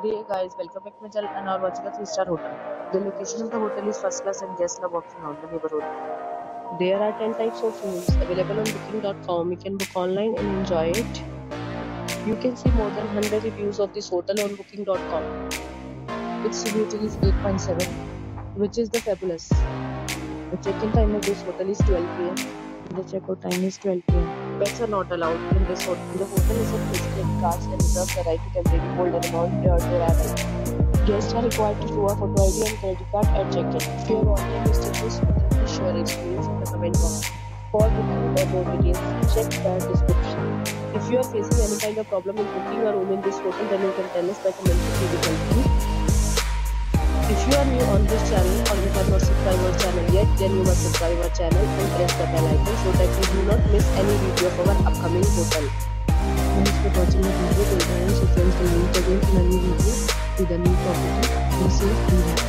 Hey guys, welcome back to my channel and are watching a 3-star hotel. The location of the hotel is first class and guests love walking around the neighborhood. There are 10 types of rooms available on booking.com. You can book online and enjoy it. You can see more than 100 reviews of this hotel on booking.com. Its review rating is 8.7, which is the fabulous. The check-in time of this hotel is 12 p.m. The check-out time is 12 p.m. Pets are not allowed in this hotel. The hotel is a credit cards and reserves the right to temporarily hold an amount prior to arrival. Guests are required to show a photo ID and credit card at check-in. If you have already visited this hotel, please share your experience in the comment box. For booking or more details, check the description. If you are facing any kind of problem in booking a room in this hotel, then you can tell us by commenting. We will help you. If you are new on this channel or you have not subscribed our channel yet, then you must subscribe our channel and press the bell icon so that you do not miss any video of our upcoming hotel. Thanks for watching the video. Till then, so friends will meet again in a new video with a new property. Be safe and happy.